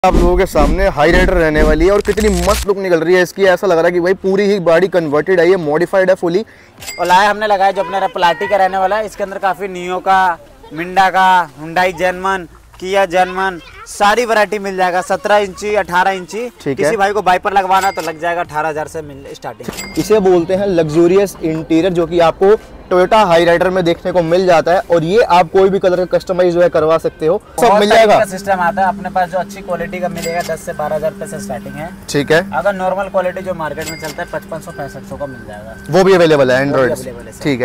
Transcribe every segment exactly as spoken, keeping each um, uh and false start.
आप लोगों के सामने हाई राइडर रहने वाली है और कितनी मस्त लुक निकल रही है इसकी। ऐसा लग रहा है कि भाई पूरी ही गाड़ी कन्वर्टेड है, ये मॉडिफाइड है फुली। और लाया हमने लगाया जो अपना प्लाटी का रहने वाला है। इसके अंदर काफी नियो का, मिंडा का, हुंडई जेनमन, किया जेनमन सारी वैरायटी मिल जाएगा। सत्रह इंची, अठारह इंची। किसी भाई को बाइपर लगवाना तो लग जाएगा अठारह हजार से मिल स्टार्टिंग। इसे बोलते हैं लग्जूरियस इंटीरियर, जो कि आपको टोयोटा हाई राइडर में देखने को मिल जाता है। और ये आप कोई भी कलर का कस्टमाइज जो है करवा सकते हो, सब मिल जाएगा। सिस्टम आता है अपने पास जो अच्छी क्वालिटी का मिलेगा। दस से बारह हजार रुपए से स्टार्टिंग है। ठीक है। अगर नॉर्मल क्वालिटी जो मार्केट में चलता है पचपन सौ पैंसठ सौ का मिल जाएगा, वो भी अवेलेबल है एंड्रॉइड। ठीक है।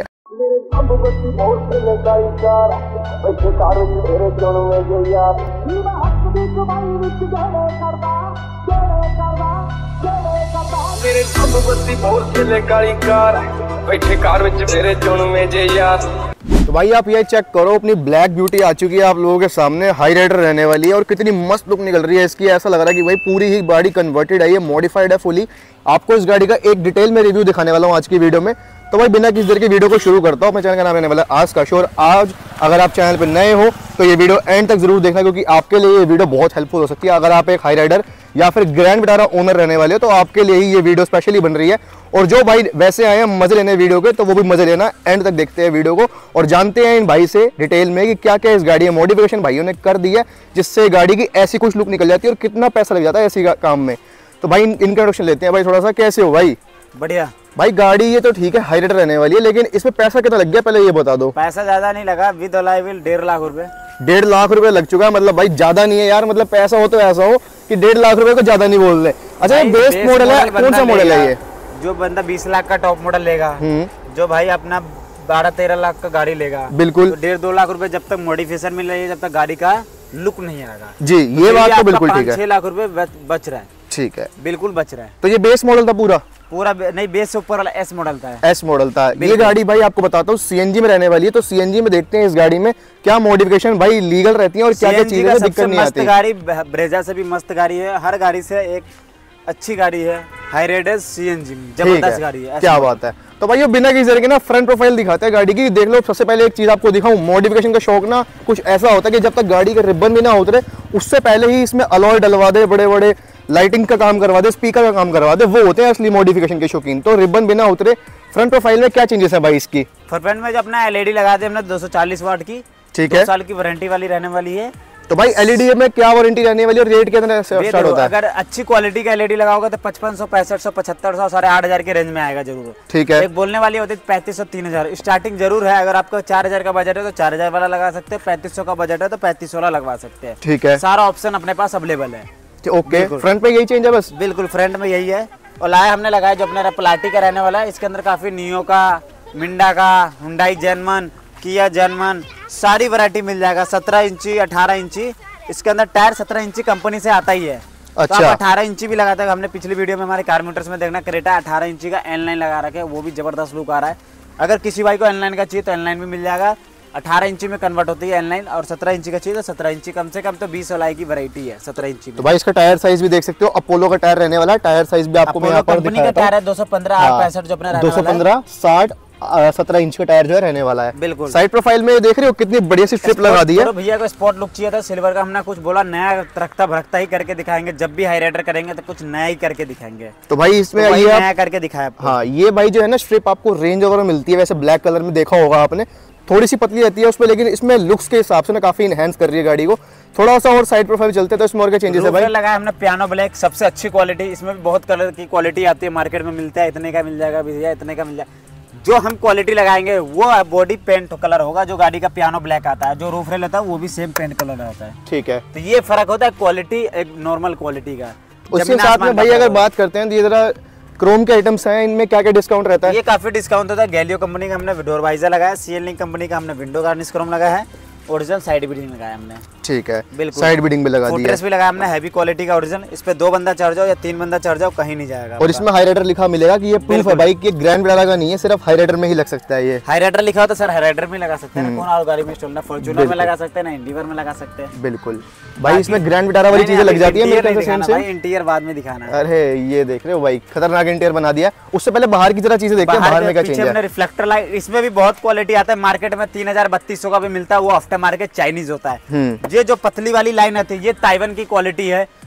तो भाई आप ये चेक करो, अपनी ब्लैक ब्यूटी आ चुकी है आप लोगों के सामने। हाई राइडर रहने वाली है और कितनी मस्त लुक निकल रही है इसकी। ऐसा लग रहा है कि भाई पूरी ही गाड़ी कन्वर्टेड है, ये मॉडिफाइड है फुली। आपको इस गाड़ी का एक डिटेल में रिव्यू दिखाने वाला हूँ आज की वीडियो में। तो भाई बिना किसी देर की वीडियो को शुरू करता हूँ। अपने चैनल का नाम रहने वाला है आज का शो। और आज अगर आप चैनल पर नए हो तो ये वीडियो एंड तक जरूर देखना, क्योंकि आपके लिए ये वीडियो बहुत हेल्पफुल हो सकती है। अगर आप एक हाई राइडर या फिर ग्रैंड विटारा ओनर रहने वाले हो तो आपके लिए ही ये वीडियो स्पेशली बन रही है। और जो भाई वैसे आए हैं मजे लेने वीडियो के, तो वो भी मजे लेना, एंड तक देखते हैं वीडियो को और जानते हैं इन भाई से डिटेल में कि क्या क्या इस गाड़ी में मॉडिफिकेशन भाइयों ने कर दी है, जिससे गाड़ी की ऐसी कुछ लुक निकल जाती है और कितना पैसा लग जाता है ऐसी काम में। तो भाई इनका इंट्रोडक्शन लेते हैं। भाई थोड़ा सा, कैसे हो भाई? बढ़िया भाई। गाड़ी ये तो ठीक है हाई राइडर रहने वाली है, लेकिन इसमें पैसा कितना लग गया पहले ये बता दो। पैसा ज्यादा नहीं लगा, विद अलाई व्हील डेढ़ लाख रुपए। डेढ़ लाख रुपए लग चुका है, मतलब भाई ज्यादा नहीं है यार। मतलब पैसा हो तो ऐसा हो कि डेढ़ लाख रुपए को ज्यादा नहीं बोल रहे। अच्छा, ये बेस मॉडल है, कौन सा मॉडल है ये? जो बंदा बीस लाख का टॉप मॉडल लेगा, जो भाई अपना बारह तेरह लाख का गाड़ी लेगा, बिल्कुल तो डेढ़ दो लाख रुपए जब तक मॉडिफिकेशन मिल रही है, जब तक गाड़ी का लुक नहीं आएगा। जी, ये बात तो बिल्कुल ठीक है। छह लाख रुपए बच रहा है। ठीक है, बिल्कुल बच रहा है। तो ये बेस मॉडल था पूरा? पूरा नहीं, बेस से ऊपर वाला एस मॉडल था। एस मॉडल था। ये गाड़ी भाई आपको बताता हूँ सीएनजी में रहने वाली है। तो सीएनजी में देखते हैं इस गाड़ी में क्या मॉडिफिकेशन भाई लीगल रहती है और क्या क्या चीजें दिक्कत नहीं आती। गाड़ी ब्रेजा से भी मस्त गाड़ी है, हर गाड़ी से एक अच्छी गाड़ी है। हाई राइडर सीएनजी में जबरदस्त गाड़ी है। क्या बात है। तो भाई ये बिना किसी तरह के ना फ्रंट प्रोफाइल दिखाते हैं गाड़ी की। देख लो, सबसे पहले एक चीज आपको दिखाऊं, मॉडिफिकेशन का शौक ना कुछ ऐसा होता है कि जब तक गाड़ी का रिबन भी ना उतरे उससे पहले ही इसमें अलॉय डलवा दे, बड़े बड़े लाइटिंग का काम करवा दे, स्पीकर का काम करवा दे, वो होते हैं असली मॉडिफिकेशन के शौकीन। तो रिबन बिना उतरे फ्रंट प्रोफाइल में क्या चेंजेस है भाई इसकी? फ्रंट में जो अपना एलईडी लगा दे हमने दो सौ चालीस वाट की, ठीक है, साल की वारंटी वाली रहने वाली है। तो भाई एलईडी में क्या वारंटी रहने वाली है और रेट कितना स्टार्ट होता है? अगर अच्छी क्वालिटी का एलईडी लगाओगे तो पचपन सौ पैंसठ सौ पचहत्तर सौ साढ़े आठ हजार के रेंज में आएगा जरूर। ठीक है। एक बोलने वाली होती है पैंतीस सौ तीन हजार स्टार्टिंग जरूर है। अगर आपका चार हजार का बजट है तो चार हजार वाला लगा सकते हैं, पैंतीस सौ का बजट है तो पैंतीस वाला लगवा सकते हैं। ठीक है, सारा ऑप्शन अपने पास अवेलेबल है। ओके, फ्रंट पे यही चेंज है बस? बिल्कुल, फ्रंट में यही है। और लाया हमने लगाया जो अपना प्लाटी का रहने वाला है। इसके अंदर काफी नियो का, मिंडा का, हुंडई जेनमन, किया जेनमन सारी वैरायटी मिल जाएगा। सत्रह इंची, अठारह इंची। इसके अंदर टायर सत्रह इंची कंपनी से आता ही है। अच्छा। तो आप अठारह इंची भी लगाते हैं। हमने पिछली वीडियो में हमारे कार मोटर्स में देखना, क्रेटा अठारह इंची का एन लाइन लगा रखे, वो भी जबरदस्त लुक आ रहा है। अगर किसी भाई को एन लाइन का चाहिए तो एन लाइन भी मिल जाएगा। अठारह इंची में कन्वर्ट होती है एन लाइन, और सत्रह इंची का चाहिए तो सत्रह इंची। कम से कम तो बीस वाला की वैरायटी है सत्रह इंची में। तो भाई इसका टायर साइज भी देख सकते हो, अपोलो का टायर रहने वाला है। टायर साइज भी आपको मैं यहाँ पर कंपनी का टायर है दो सौ पंद्रह आर पैंसठ जो अपना दो सौ पंद्रह साठ सत्रह इंच का टायर जो है रहने वाला है। बिल्कुल। साइड प्रोफाइल में देख रहे हो कितनी बढ़िया सी स्ट्रिप लगा दी है। भैया को स्पॉट लुक चाहिए था सिल्वर का, हमने कुछ बोला नया रखता भरकता ही करके दिखाएंगे। जब भी हाई राइडर करेंगे तो कुछ नया ही करके दिखाएंगे। तो भाई इसमें तो ये नया करके दिखाया। हाँ, ये भाई जो है ना स्ट्रिप आपको रेंज ओवर में मिलती है। वैसे ब्लैक कलर में देखा होगा आपने, थोड़ी सी पतली रहती है उसमें, लेकिन इसमें लुक्स के हिसाब से ना काफी इनहेंस कर रही है गाड़ी को। थोड़ा सा और साइड प्रोफाइल चलते हैं तो इसमें और क्या चेंजेस है भाई? लगाया हमने पियानो ब्लैक, सबसे अच्छी क्वालिटी। इसमें भी बहुत कलर की क्वालिटी आती है, मार्केट में मिलता है। इतने का मिल जाएगा भैया, इतने का मिल जाएगा। जो हम क्वालिटी लगाएंगे वो बॉडी पेंट कलर होगा, जो गाड़ी का पियानो ब्लैक आता है। जो रूफ रेल होता है वो भी सेम पेंट कलर आता है। ठीक है। तो ये फर्क होता है क्वालिटी एक नॉर्मल क्वालिटी का। उसके साथ में भाई अगर बात करते हैं तो ये जरा क्रोम के आइटम्स हैं, इनमें क्या क्या डिस्काउंट रहता है? ये काफी डिस्काउंट होता है। गैलियो कंपनी का हमने डोर वाइजर लगाया, सीएलनिंग कंपनी का हमने विंडो गार्निश क्रोम लगाया है, ओरिजिनल साइड बीडिंग लगाया हमने। ठीक है, बिल्कुल साइड बीडिंग भी लगा दी है। भी लगाया हमने हैवी क्वालिटी का ओरिजिनल। इस पे दो बंदा चढ़ जाओ या तीन बंदा चढ़ जाओ कहीं नहीं जाएगा। और इसमें हाई राइडर लिखा मिलेगा कि ये प्रूफ है भाई कि ग्रैंड विटारा का नहीं है, सिर्फ हाई राइडर में ही लग सकता है। ये हाई राइडर लिखा हो तो सर हाई राइडर में लगा सकते हैं, कौन और गाड़ी में स्टॉल, फॉर्च्यूनर में लगा सकते हैं ना इंडिवर में लगा सकते हैं। बिल्कुल भाई, इसमें ग्रैंड विटारा वाली चीजें लग जाती है मेरे ख्याल से सेम से। इंटीरियर बाद में दिखाना है। अरे ये देख रहे हो भाई, खतरनाक इंटीरियर बना दिया। उससे पहले बाहर की जरा चीजें देखते हैं, बाहर में क्या चेंज है। रिफ्लेक्टर लाइट, इसमें भी बहुत क्वालिटी आता है। मार्केट में तीन हजार बत्तीस सौ का भी मिलता है, वो आफ्टर मार्केट चाइनीज होता है। ये जो पतली वाली लाइन आती है ये ताइवान की क्वालिटी है।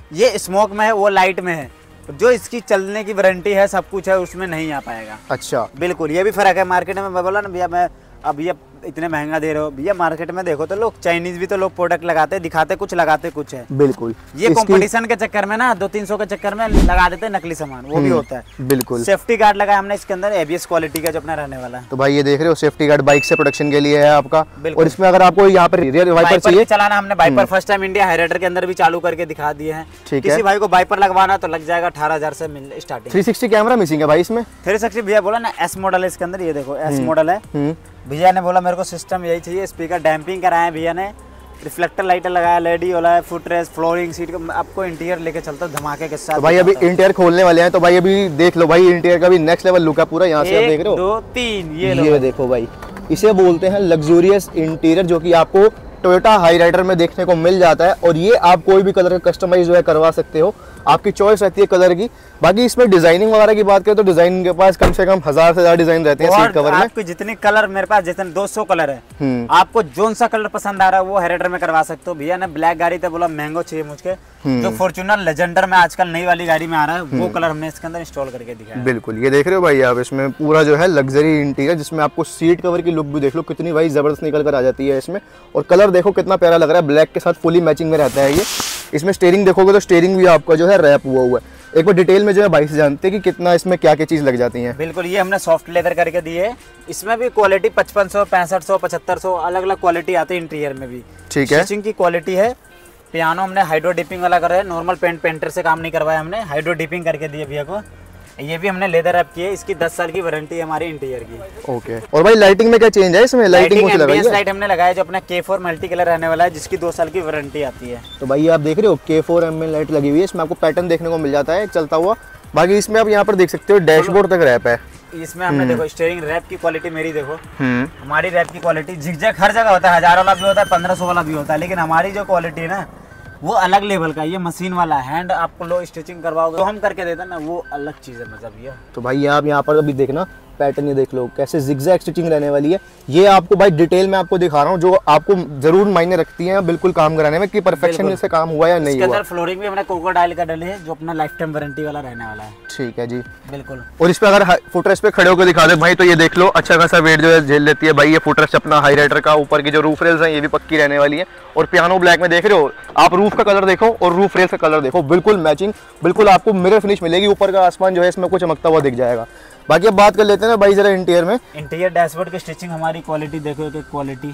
ये स्मोक में है, वो लाइट में है। जो इसकी चलने की वारंटी है, सब कुछ है, उसमें नहीं आ पाएगा। अच्छा, बिल्कुल, ये भी फर्क है। मार्केट में मैं बोला ना भैया, मैं अब ये इतने महंगा दे रहे हो भैया, मार्केट में देखो तो लोग चाइनीज भी तो लोग प्रोडक्ट लगाते, दिखाते कुछ, लगाते कुछ है। बिल्कुल, ये कंपटीशन के चक्कर में ना दो तीन सौ के चक्कर में लगा देते हैं नकली सामान, वो भी होता है। बिल्कुल, सेफ्टी गार्ड लगाया हमने इसके अंदर, एबीएस क्वालिटी का जो अपना रहने वाला है। तो भाई ये देख रहे हो, सेफ्टी गार्ड बाइक से प्रोटेक्शन के लिए है आपका। और इसमें अगर आपको यहाँ पर रियर वाइपर चाहिए चलाना, हमने wiper first time India Hyryder के अंदर भी चालू करके दिखा दिए हैं। किसी भाई को वाइपर लगवाना तो लग जाएगा अठारह हजार से starting. Three sixty camera missing है भाई इसमें। थ्री सिक्सटी भैया बोला ना, एस मॉडल है इसके अंदर, ये देखो एस मॉडल है। भैया ने बोला मेरे को सिस्टम यही चाहिए, स्पीकर डैम्पिंग कराए भैया ने, रिफ्लेक्टर लाइटर लगाया, लेडी वाला है, फुट रेस्ट, फ्लोरिंग सीट, आपको इंटीरियर लेके चलता हूँ धमाके के साथ। तो भाई अभी इंटीरियर खोलने वाले हैं, तो भाई अभी देख लो भाई, इंटीरियर का भी नेक्स्ट लेवल लुक है पूरा। यहाँ से आप देख रहे हो, दो तीन ये ये देखो भाई, इसे बोलते हैं लग्जूरियस इंटीरियर, जो कि आपको टोयोटा हाईराइडर में देखने को मिल जाता है। और ये आप कोई भी कलर का कस्टमाइज जो है करवा सकते हो, आपकी चॉइस रहती है कलर की। बाकी इसमें डिजाइनिंग वगैरह की बात करें तो डिजाइन के पास कम से कम हजार से ज्यादा डिजाइन रहते हैं सीट कवर में। आपको जितनी कलर, मेरे पास जितने दो सौ कलर है, आपको जोन सा कलर पसंद आ रहा है वो हाईराइडर में करवा सकते हो। भैया ने ब्लैक गाड़ी तो बोला महंगो चाहिए मुझे, जो फॉर्च्यूनर लेजेंडर में आजकल नई वाली गाड़ी में आ रहा है, वो कलर हमने इसके अंदर इंस्टॉल करके दिया है। बिल्कुल, ये देख रहे हो भाई आप, इसमें पूरा जो है लग्जरी इंटीरियर, जिसमें आपको सीट कवर की लुक भी देख लो कितनी भाई जबरदस्त निकल कर आ जाती है इसमें। और कलर देखो कितना प्यारा लग रहा है, ब्लैक के साथ फुली मैचिंग में रहता है ये। इसमें स्टीयरिंग देखोगे तो स्टीयरिंग भी आपका जो है रैप हुआ हुआ है। एक बार डिटेल में जो है भाई से जानते हैं कि कितना इसमें क्या क्या चीज लग जाती है। बिल्कुल, ये हमने सॉफ्ट लेदर करके दी है। इसमें भी क्वालिटी पचपन सौ, पैंसठ सौ, पचहत्तर सौ अलग अलग क्वालिटी आती है इंटीरियर में भी। ठीक है, स्टिचिंग की क्वालिटी है। पियानो हमने हाइड्रो डिपिंग वाला कर रहे हैं, नॉर्मल पेंट पेंटर से काम नहीं करवाया हमने, हाइड्रो डिपिंग करके दिए भैया को। ये भी हमने लेदर रैप की है, इसकी दस साल की वारंटी है हमारी इंटीरियर की। ओके, और भाई लाइटिंग में क्या चेंज है इसमें? लाइटिंग कौन सी लगाई है? लाइट हमने लगाया जो अपना के फोर मल्टी कलर रहने वाला है, जिसकी दो साल की वारंटी आती है। तो भाई आप देख रहे हो के फोर एम एल लाइट लगी हुई है, इसमें आपको पैटर्न देखने को मिल जाता है चलता हुआ। बाकी इसमें आप यहाँ पर देख सकते हो डैशबोर्ड तक रैप है। इसमें हमने देखो स्टीयरिंग रैप की क्वालिटी मेरी देखो, हमारी रैप की क्वालिटी जिगजैग हर जगह होता है, हजार वाला भी होता है, पंद्रह सौ वाला भी होता है, लेकिन हमारी जो क्वालिटी है ना वो अलग लेवल का। ये मशीन वाला हैंड आपको लो स्टिचिंग करवाओगे तो हम करके देते हैं ना, वो अलग चीज़ है मजा भैया। तो भाई आप यहाँ पर अभी देखना पैटर्न, ये देख लो कैसे जिगजैग स्टिचिंग रहने वाली है। ये आपको भाई डिटेल में आपको दिखा रहा हूँ, जो आपको जरूर मायने रखती है बिल्कुल काम कराने में कि परफेक्शन से काम हुआ या नहीं हुआ। इसके अंदर फ्लोरिंग भी हमने क्रोकोडाइल का डले है, जो अपना लाइफ टाइम वारंटी वाला रहने वाला है। ठीक है जी, बिल्कुल। और इस पे अगर फुटरेस्ट पे खड़े होकर दिखा दे भाई, तो ये देख लो अच्छा खासा वेट जो है झेल लेती है भाई ये फुटरेस्ट अपना हाईराइडर का। ऊपर की जो रूफ रेल्स है ये भी पक्की रहने वाली है। और पियानो ब्लैक में देख रहे हो आप, रूफ का कलर देखो और रूफ रेल्स का कलर देखो, बिल्कुल मैचिंग, बिल्कुल आपको मिरर फिनिश मिलेगी। ऊपर का आसमान जो है इसमें कुछ चमकता हुआ दिख जाएगा। बाकी अब बात कर लेते हैं ना भाई जरा इंटीरियर में। इंटीरियर डैशबोर्ड की स्टिचिंग हमारी क्वालिटी देखो, एक एक क्वालिटी,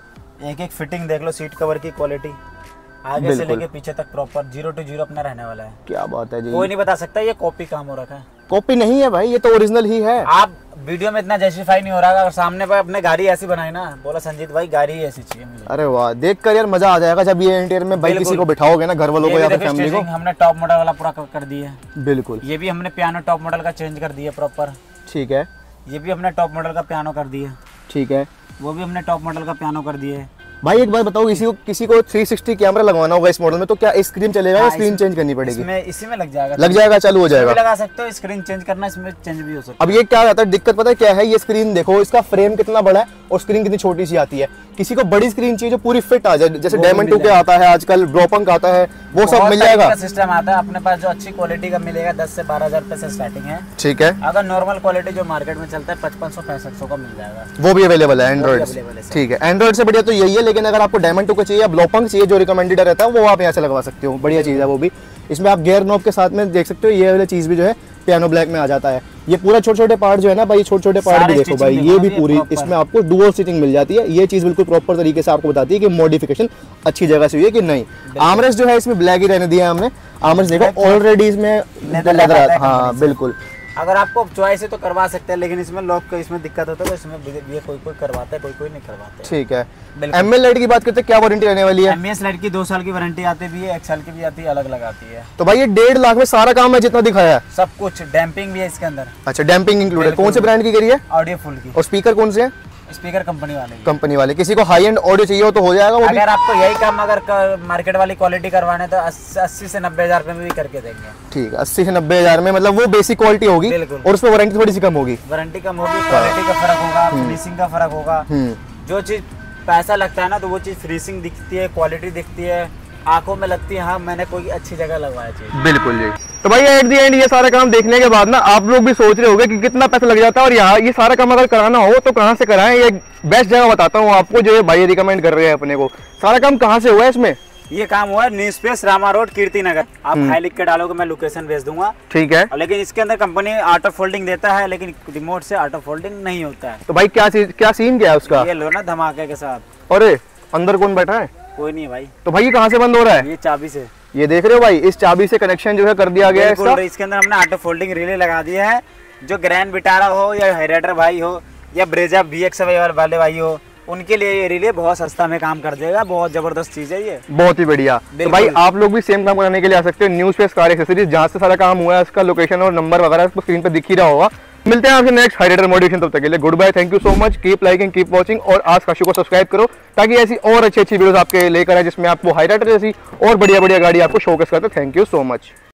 एक एक फिटिंग देख लो, सीट कवर की क्वालिटी आगे से लेके पीछे तक प्रॉपर जीरो टू जीरो अपना रहने वाला है। क्या बात है जी, कोई नहीं बता सकता ये कॉपी काम हो रखा है। कॉपी नहीं है भाई, ये तो ओरिजिनल ही है। आप वीडियो में इतना जस्टिफाई नहीं हो रहा, अगर सामने पर अपने गाड़ी ऐसी बनाई ना, बोला संजीत भाई गाड़ी ऐसी चाहिए मुझे। अरे वाह, देखकर यार मजा आ जाएगा जब ये इंटीरियर में भाई किसी को बिठाओगे ना, घर वालों को या फिर फैमिली को। हमने टॉप मॉडल वाला पूरा कर दिया है। बिल्कुल, ये भी हमने पियानो टॉप मॉडल का चेंज कर दिया प्रॉपर। ठीक है, ये भी हमने टॉप मॉडल का पियानो कर दिया। ठीक है, वो भी हमने टॉप मॉडल का पियानो कर दिया है। भाई एक बात बताओ, किसी को किसी को थ्री सिक्सटी कैमरा लगवाना होगा इस मॉडल में, तो क्या स्क्रीन चलेगा या स्क्रीन चेंज करनी पड़ेगी? इसमें इसी में लग जाएगा, लग जाएगा, चालू हो जाएगा, लगा सकते हो। स्क्रीन चेंज करना इसमें चेंज भी हो सकता है। अब ये क्या रहता है, दिक्कत पता है क्या है, ये स्क्रीन देखो इसका फ्रेम कितना बड़ा है और स्क्रीन कितनी छोटी सी आती है। किसी को बड़ी स्क्रीन चाहिए जो पूरी फिट आ जाए, जैसे डायमंड टू के आता है आजकल, ब्रोपंक आता है, वो सब मिल जाएगा। सिस्टम आता है अपने पास जो अच्छी क्वालिटी का मिलेगा, दस से बारह हजार रुपए से स्टार्टिंग है। ठीक है, अगर नॉर्मल क्वालिटी जो मार्केट में चलता है पचपन सौ पैंसठ सौ का मिल जाएगा, वो भी अवेलेबल है एंड्रॉइड। ठीक है, एंड्रॉइड से बढ़िया तो यही है, लेकिन अगर आपको डायमंड टू का चाहिए या ब्लोपंक चाहिए जो रिकमेंडेड रहता है, वो आप यहाँ से लगवा सकते हो, बढ़िया चीज है वो भी। इसमें आप गियर नॉब के साथ में देख सकते हो, ये वाली चीज भी जो है पियानो ब्लैक में आ जाता है। ये पूरा छोटे छोटे पार्ट जो है ना भाई, छोटे छोटे पार्ट भी देखो भाई, ये भी पूरी इसमें आपको डुअल स्टिचिंग मिल जाती है। ये चीज बिल्कुल प्रॉपर तरीके से आपको बताती है कि मॉडिफिकेशन अच्छी जगह से हुई है कि नहीं। आर्मरेस्ट जो है इसमें ब्लैक ही रहने दिया है हमने। आर्मरेस्ट देखो ऑलरेडी इसमें लेदर आता है। हाँ बिल्कुल, अगर आपको चॉइस है तो करवा सकते हैं, लेकिन इसमें लॉक का इसमें दिक्कत होता है तो इसमें ये कोई कोई करवाता है, कोई कोई नहीं करवाता। ठीक है, एमएल लाइट की बात करते हैं, क्या वारंटी रहने वाली है? एमएस लाइट की दो साल की वारंटी आती भी है, एक साल की भी आती है, अलग अलग आती है। तो भाई ये डेढ़ लाख में सारा काम है जितना दिखाया है, सब कुछ। डैम्पिंग भी है इसके अंदर। अच्छा, डैम्पिंग इंक्लूडेड। कौन से ब्रांड की करी है? ऑडियो फुल की। और स्पीकर कौन से हैं? स्पीकर कंपनी वाले। कंपनी वाले। किसी को हाई एंड ऑडियो चाहिए हो तो हो जाएगा वो अगर आपको यही काम अगर मार्केट वाली क्वालिटी करवाने तो अस्सी से नब्बे हजार रुपए में भी करके देंगे। ठीक है, अस्सी से नब्बे हजार में, मतलब वो बेसिक क्वालिटी होगी और उसमें वारंटी थोड़ी सी कम होगी। वारंटी कम होगी, क्वालिटी का फर्क होगा, फिनिशिंग का फर्क होगा। जो चीज पैसा लगता है ना, तो वो चीज फिनिशिंग दिखती है, क्वालिटी दिखती है, आंखों में लगती है हाँ मैंने कोई अच्छी जगह लगवाया चीज। बिल्कुल जी। तो भाई एट दी एंड ये सारा काम देखने के बाद ना आप लोग भी सोच रहे होंगे कि कितना पैसा लग जाता है और यहाँ ये सारा काम अगर कराना हो तो कहाँ से कराएं। ये बेस्ट जगह बताता हूँ आपको जो ये भाई रिकमेंड कर रहे हैं अपने को। सारा काम कहाँ से हुआ है इसमें? ये काम हुआ है new space Rama road Kirti Nagar. आप हाई लिख के डालोगे, मैं लोकेशन भेज दूंगा। ठीक है। लेकिन इसके अंदर कंपनी ऑटो फोल्डिंग देता है, लेकिन रिमोट से ऑटो फोल्डिंग नहीं होता है। तो भाई क्या चीज क्या सीन क्या है उसका? ये लो ना धमाके के साथ। अरे अंदर कौन बैठा है? कोई नहीं भाई। तो भाई ये कहाँ से बंद हो रहा है? ये चाबी से। ये देख रहे हो भाई, इस चाबी से कनेक्शन जो है कर दिया गया है इसका। इसके अंदर हमने ऑटो फोल्डिंग रिले लगा दिया है। जो ग्रैंड विटारा हो या हाईराइडर भाई हो या ब्रेजा वी एक्स वाले भाई हो, उनके लिए ये रिले बहुत सस्ता में काम कर देगा। बहुत जबरदस्त चीज है ये, बहुत ही बढ़िया। तो भाई आप लोग भी सेम काम कराने के लिए आ सकते हो न्यू स्पेस कार एक्सेसरीज, जहाँ से सारा काम हुआ है। इसका लोकेशन और नंबर वगैरह स्क्रीन पे दिख ही रहा होगा। मिलते हैं आपसे नेक्स्ट हाईराइडर मॉडिफिकेशन, तब तक के लिए good bye, thank you so much, keep liking keep watching और आज काशू को सब्सक्राइब करो ताकि ऐसी और अच्छी अच्छी वीडियोस आपके लेकर आए जिसमें आपको हाईराइडर जैसी और बढ़िया बढ़िया गाड़ी आपको शोकेस करते। Thank you so much.